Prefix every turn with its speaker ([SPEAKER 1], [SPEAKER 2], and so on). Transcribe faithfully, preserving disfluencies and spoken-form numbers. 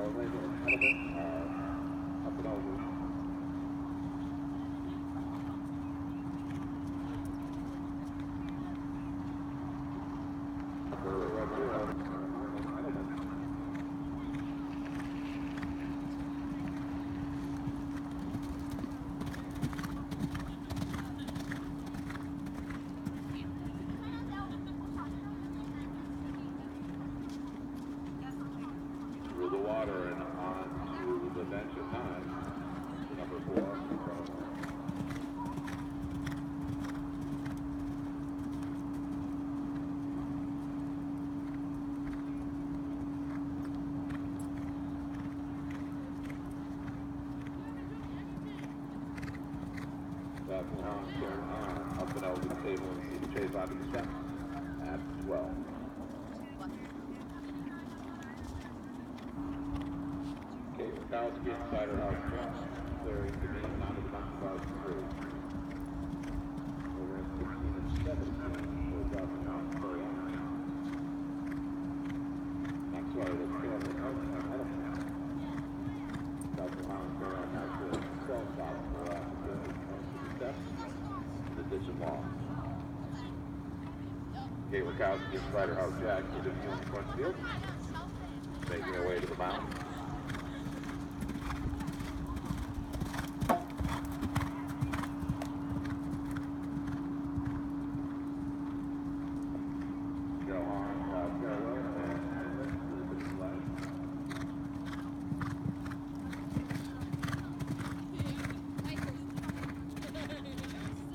[SPEAKER 1] ladies and gentlemen, uh, up and over. Through the water and on to the bench at nine, number four. That's on, turn on, up and over the table and see the chase out of the steps at twelve. Okay, Kowski and Ciderhouse Jones clearing the game onto the bunch of three. Over in sixteen and seventeen for Dawson House play on. Maxwell is still the coach of Edelman. Dawson House play on has the twelve stops for the last two steps. The ditch and long. Okay, Wachowski and Ciderhouse Jack into the front field, making their way to the mound.